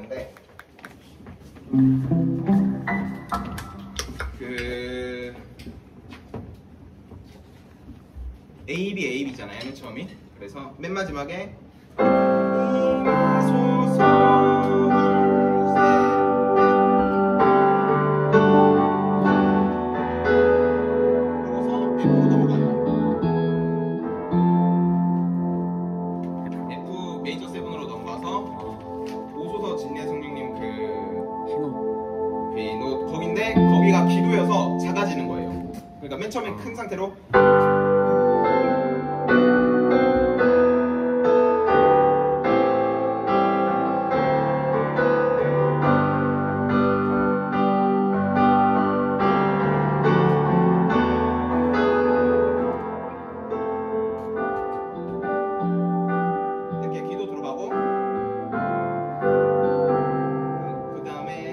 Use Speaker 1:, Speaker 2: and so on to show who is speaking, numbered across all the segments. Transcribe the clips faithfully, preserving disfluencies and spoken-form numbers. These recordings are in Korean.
Speaker 1: 건데 그 A, B, A, B 있잖아요, 맨 처음이. 그래서 맨 마지막에 거기가 기도여서 작아지는 거예요. 그러니까 맨 처음에 큰 상태로 이렇게 기도 들어가고 그 다음에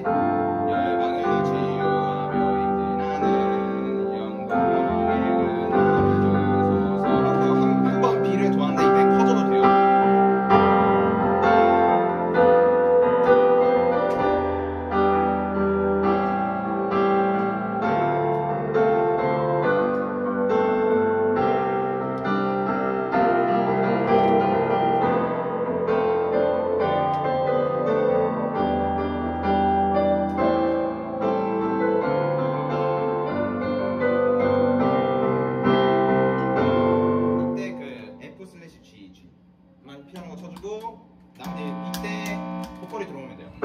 Speaker 1: 피아노 쳐주고 나머지 이때 보컬이 들어오면 돼요.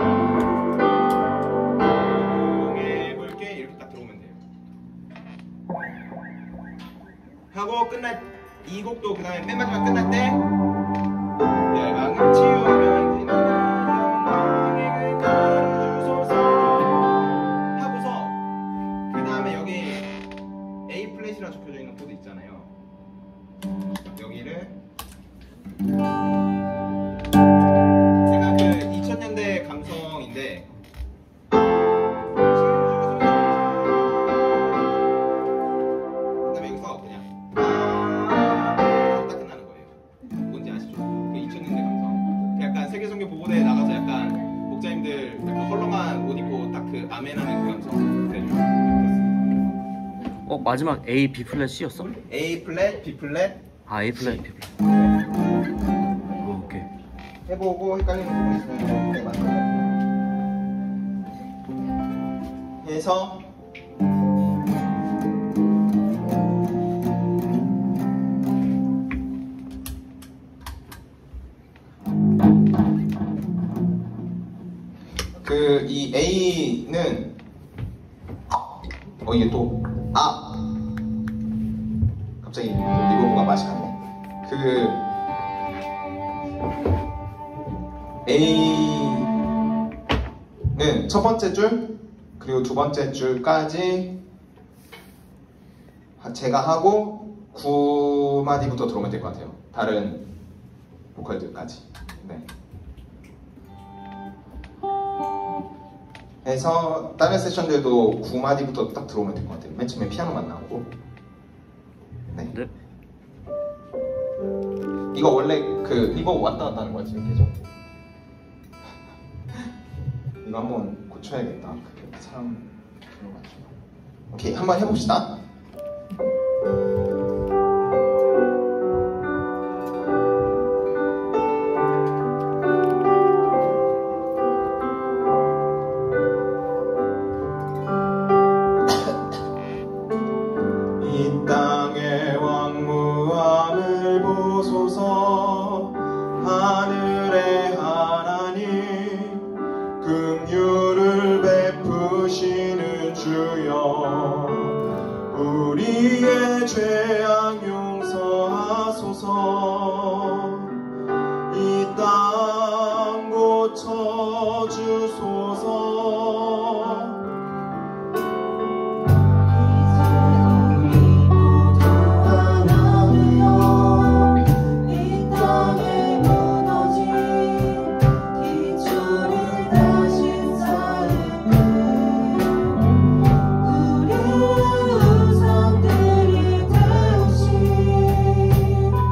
Speaker 1: 해볼게 이렇게 딱 들어오면 돼요. 하고 끝날 이 곡도 그 다음에 맨 마지막 끝날 때 열방을 치유하면 영광의 가를 주소서 하고서 그 다음에 여기 A 플랫이라 적혀져 있는 코드 있잖아요. 여기를 약간 그 이천 년대 감성인데 그다음에 여기서 그냥 딱 끝나는 거예요. 뭔지 아시죠? 그 이천 년대 감성. 그 약간 세계선교 보고대에 나가서 약간 목자님들 약간 헐렁한 옷 입고 딱 그 아멘하는 그 감성. 그래가지고
Speaker 2: 어 마지막 A, B 플랫 C였어?
Speaker 1: A 플랫, B 플랫.
Speaker 2: 아 A 플랫, B 플랫. 오케이.
Speaker 1: 해보고 헷갈리는 부분이 있으면 네, 맞아요. 해서 그 이 A는 어 이게 또 아 갑자기 리버브가 맛이 갔네. 그 A는 첫 번째 줄 그리고 두 번째 줄까지 제가 하고 구 마디부터 들어오면 될 것 같아요. 다른 보컬들까지. 네. 해서 다른 세션들도 구 마디부터 딱 들어오면 될 것 같아요. 맨 처음에 피아노만 나오고. 네.
Speaker 2: 네.
Speaker 1: 이거 원래 그 리버브 왔다 갔다 하는 거야 지금 계속. 이거 한번 고쳐야겠다. 그게 사람 들어가지고. 오케이, 한번 해봅시다. 이 땅의 왕무함을 보소서. 하늘의 하나님 긍휼을 베푸시는 주여, 우리의 죄악 용서하소서. 이 땅 고쳐주소서.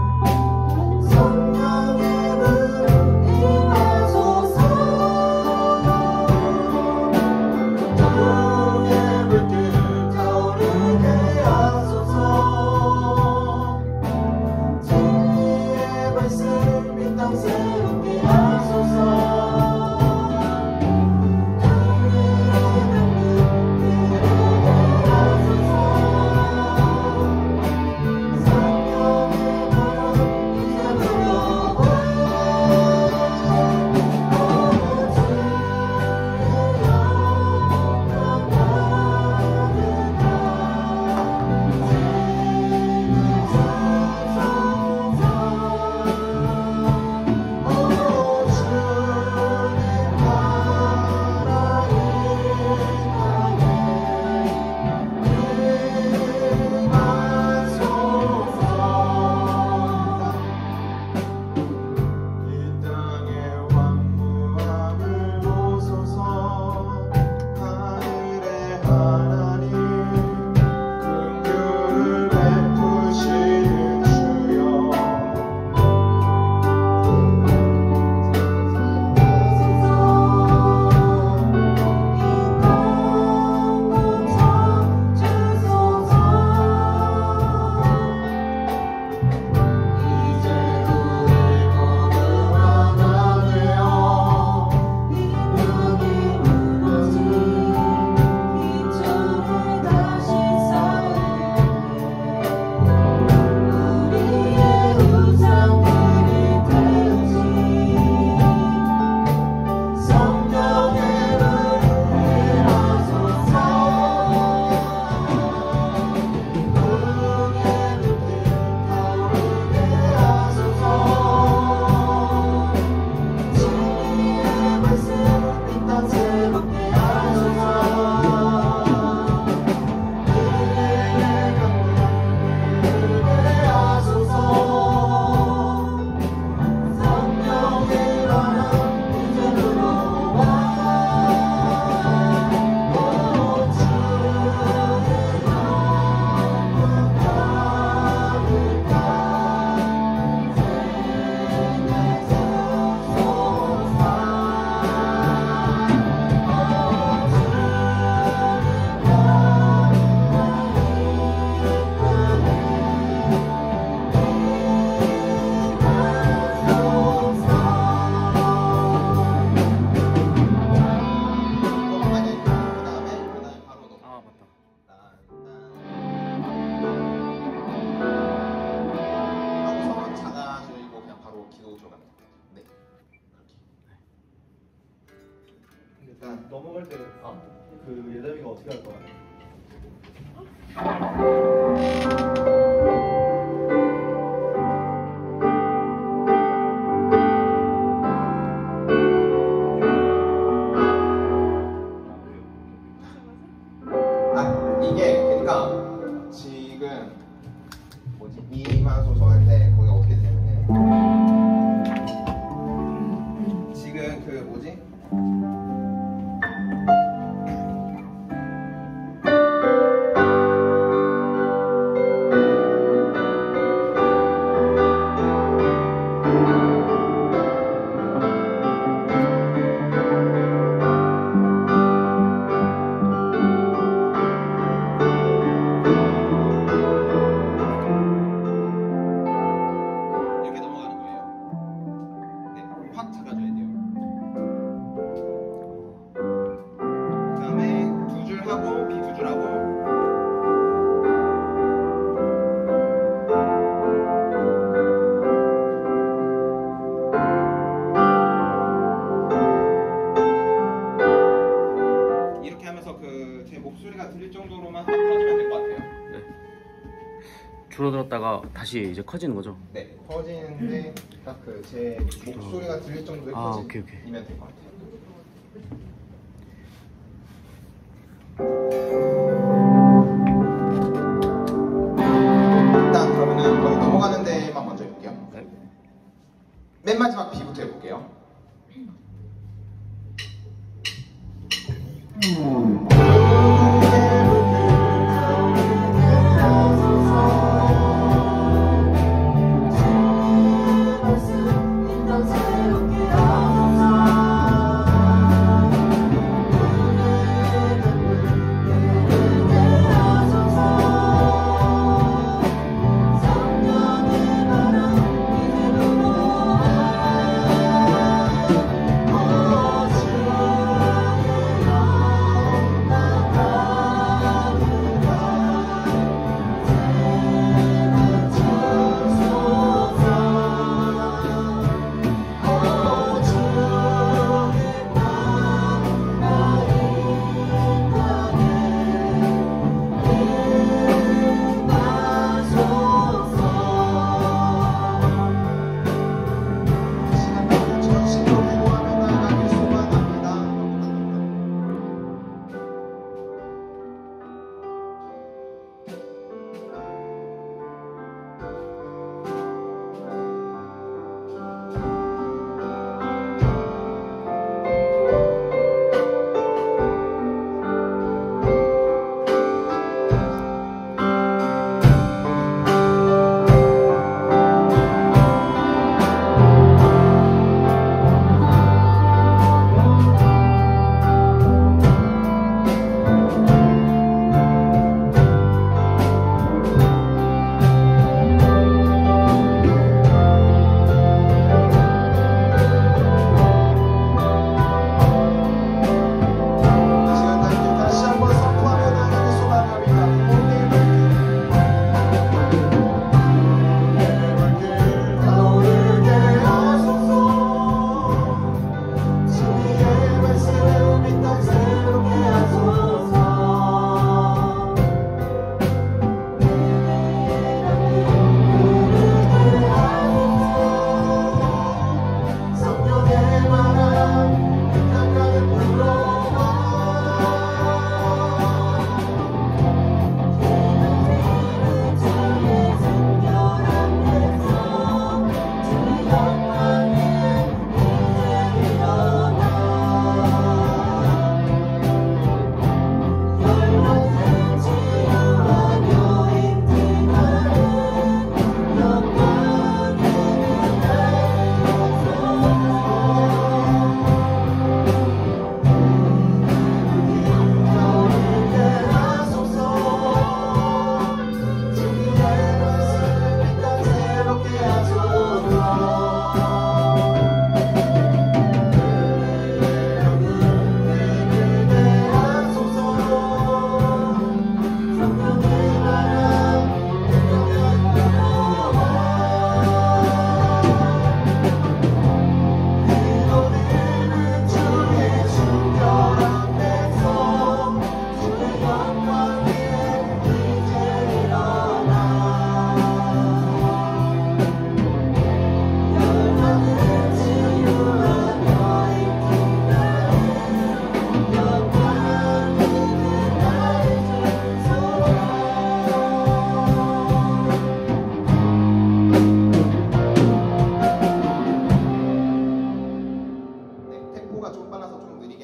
Speaker 3: 성령의 문 임하소서.
Speaker 1: 일단
Speaker 3: 넘어갈 때 아, 그 예담이가 어떻게 할 거야?
Speaker 1: 아 이게 그러니까 지금 뭐지 이마소소 할 때 거기가 어떻게 되냐면 지금 그 뭐지 이렇게 넘어가는 거예요. 네, 확 잡아줘야 돼요. 그 다음에 두 줄 하고 B 두 줄 하고 이렇게 하면서 그 제 목소리가 들릴 정도로만 확 커주면 될 것 같아요.
Speaker 2: 네. 줄어들었다가 다시 이제 커지는 거죠?
Speaker 1: 네, 커지는데 딱 그 제 목소리가 들릴 정도의
Speaker 2: 아, 오케이, 오케이.
Speaker 1: 커지면 될 것 같아요. 일단 그러면은 거기 넘어가는 데만 먼저 해볼게요.
Speaker 2: 네.
Speaker 1: 맨 마지막 B부터 해볼게요.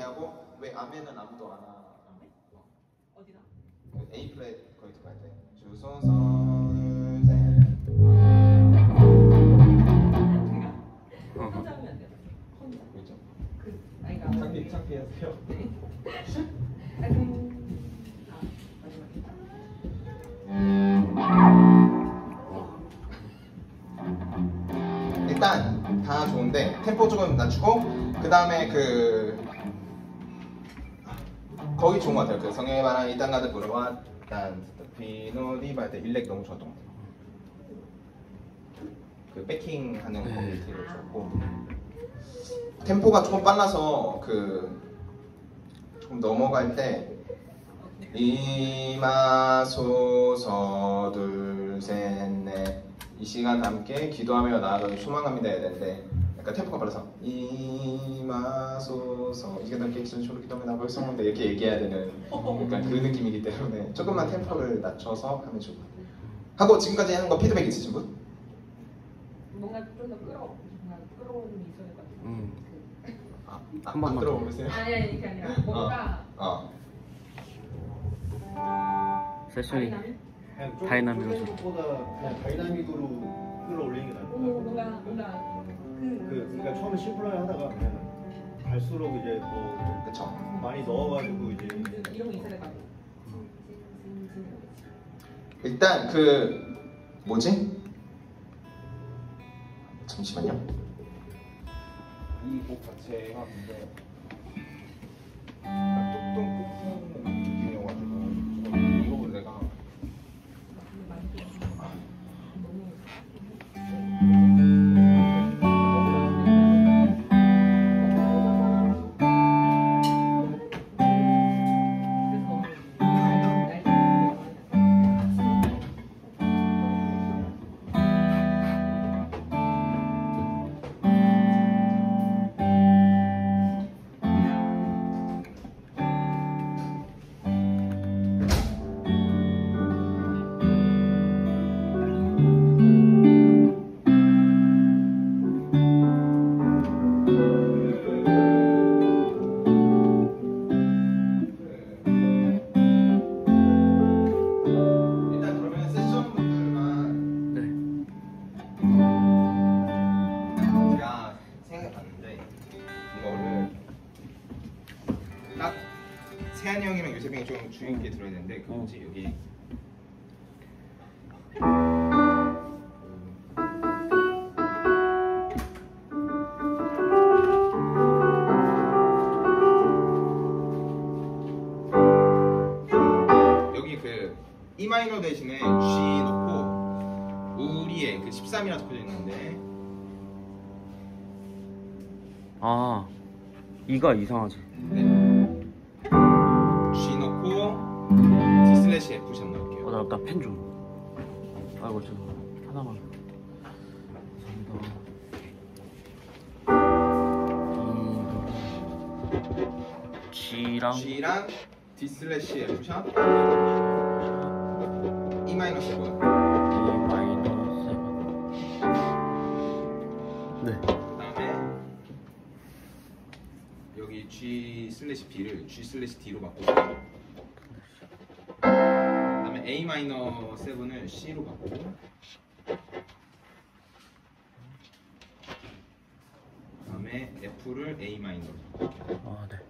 Speaker 1: 하고 왜 아메는 아무도 안 하?
Speaker 4: 어디다?
Speaker 1: A 플랫 거기 들어갈 때 주소서 둘셋
Speaker 4: 혼자 하면 안 돼요. 혼자.
Speaker 1: 그렇죠?
Speaker 4: 그 아니 그러니까
Speaker 1: 창피 창피하세요?
Speaker 4: 네. 아 그럼 아 마지막에.
Speaker 1: 일단 다 좋은데 템포 조금 낮추고 그 다음에 그 거기 좋은 것 같아요. 그 성에바랑 이땅가드 부르와 단 피노디바 할때 일렉 너무 좋았던 것 같아요. 그 백킹 하는 거
Speaker 2: 네.
Speaker 1: 되게 좋았고 템포가 조금 빨라서 그 조금 넘어갈 때 이마소서 둘셋넷 이 시간 함께 기도하며 나아가는 소망합니다 해야 되는데 약간 템포가 빨라서 이마소서 이 시간 함께 기도하며 기도하며 나아가는 소망합니다 이렇게 얘기해야 되는 약간 그 느낌이기 때문에 조금만 템포를 낮춰서 하면 좋을 것 같아요. 하고 지금까지 하는 거 피드백 있으신 분?
Speaker 4: 뭔가 좀 더 끌어 뭔가 끌어오는 있어야 될 것 같아요.
Speaker 2: 음.
Speaker 1: 아,
Speaker 2: 한
Speaker 1: 아,
Speaker 2: 번만
Speaker 1: 안
Speaker 2: 더.
Speaker 1: 들어오세요?
Speaker 4: 아니 아니 그게 아니라 뭔가
Speaker 1: 어.
Speaker 2: 세션이
Speaker 4: 다이나믹?
Speaker 3: 그냥 좀
Speaker 2: 다이나믹으로
Speaker 3: 쪼개는 것보다 그냥 다이나믹으로 끌어올리는 게 나을 것
Speaker 4: 오,
Speaker 3: 같아요.
Speaker 4: 뭔가 뭔가
Speaker 3: 그 그러니까 처음에 심플하게 하다가 그냥 갈수록 이제 뭐
Speaker 1: 그쵸.
Speaker 3: 많이 넣어가지고 이제
Speaker 4: 그 이런 거 있어야 될 것 같아요.
Speaker 1: 일단 그 뭐지? 잠시만요. 이 곡 자체가 근데 뚝뚝 뚝뚝 느낌이어가지고 이거 내가
Speaker 4: 많이 좀 너무
Speaker 1: 일단 그러면 세션 분들만
Speaker 2: 네.
Speaker 1: 제가 생각해봤는데 이거를 딱 세한이 형이랑 요셉이 형이 좀 주의 있게 들어야 되는데 그 뭐지 여기 여기 그 E 마이너 대신에 G 넣고 우리의 그 십삼이라 적혀져 있는데
Speaker 2: 아 이가 이상하지.
Speaker 1: 네. G 넣고 D 슬래시 F 샵 넣을게요.
Speaker 2: 어, 나 펜 좀. 아이고 저 하나만. 감사합니다. G랑
Speaker 1: G랑 D 슬래시 F 샵 E 마이너 세븐.
Speaker 2: E 마이너 세븐. 네.
Speaker 1: 그다음에 여기 G 슬래시 B를 G 슬래시 D로 바꾸고 그다음에 A 마이너 세븐을 C로 바꾸고 그다음에 F를 A 마이너로
Speaker 2: 아 네.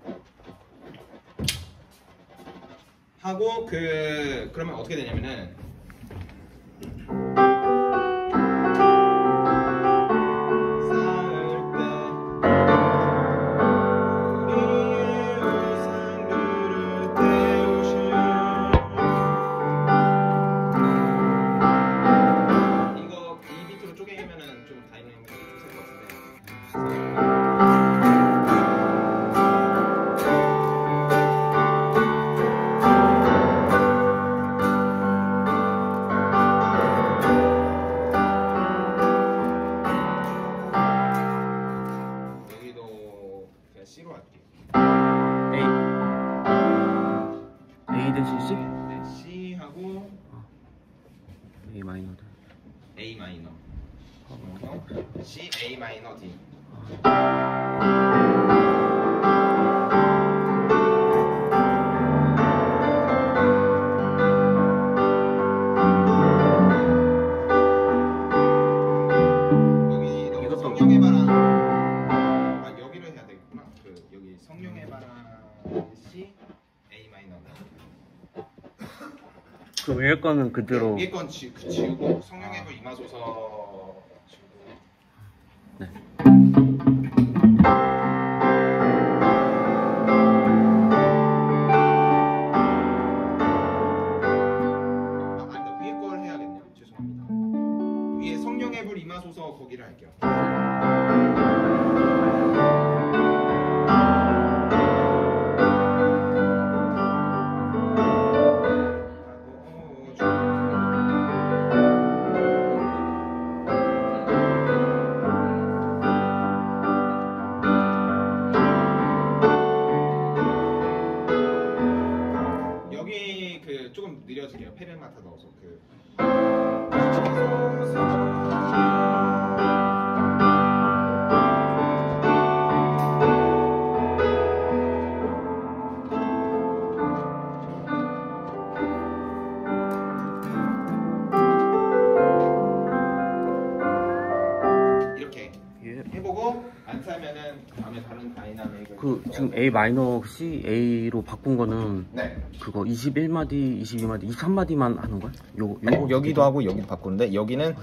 Speaker 1: 하고 그 그러면 어떻게 되냐면은 쌓을 때 우리의 우상들을 태우시오 이거 이 비트로 쪼개면은 좀 다이내믹하게 좀셀것 같은데 여기도 그냥 C로 할게요.
Speaker 2: A A 대신 C?
Speaker 1: 네, C 하고
Speaker 2: A 마이너드.
Speaker 1: A 마이너.
Speaker 2: 어,
Speaker 1: C A 마이너 D. C, A 마이너.
Speaker 2: 그 위에 거는 그대로.
Speaker 1: 위에 건 지, 그 지우고 성령의 불 임하소서 지우고.
Speaker 2: 네.
Speaker 1: 아, 아니다. 위에 걸 해야겠네요. 죄송합니다. 위에 성령의 불 임하소서 거기를 할게요. 여기 그 조금 느려질게요. 페르마타 넣어서 그. 이렇게
Speaker 2: 예.
Speaker 1: 해보고 안 살면은 다음에 다른 다이나믹을.
Speaker 2: 그 지금 A 마이너 C A로 바꾼 거는
Speaker 1: 네.
Speaker 2: 그거 이십일 마디, 이십이 마디, 이십삼 마디만 하는 거야? 요
Speaker 1: 아니,
Speaker 2: 요거
Speaker 1: 여기도 하고 여기도 바꾸는데 여기는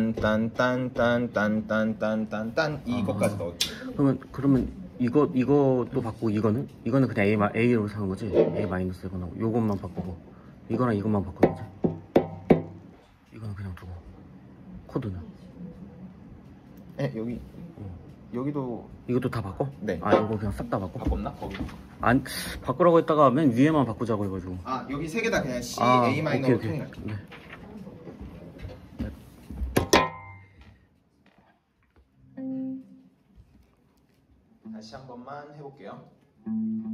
Speaker 1: 딴딴딴딴딴딴딴딴 이것까지 넣을게요.
Speaker 2: 그러면 그러면 이거 이것도 바꾸고 이거는 이거는 그냥 A 마 A로 사는 거지? A 마이너스 세븐하고 요것만 바꾸고 이거랑 이것만 바꾸는 거지? 이거는 그냥 두고 코드는
Speaker 1: 네, 여기 여기도
Speaker 2: 이것도 다 바꿔?
Speaker 1: 네.
Speaker 2: 아 이거 그냥 싹 다 바꿔?
Speaker 1: 바꿨나? 거기.
Speaker 2: 안 바꾸라고 했다가 맨 위에만 바꾸자고 해가지고.
Speaker 1: 아 여기 세 개 다 그냥 C,
Speaker 2: 아,
Speaker 1: A 마이너로
Speaker 2: 오케이, 오케이.
Speaker 1: 통일할게요.
Speaker 2: 네.
Speaker 1: 다시 한 번만 해볼게요.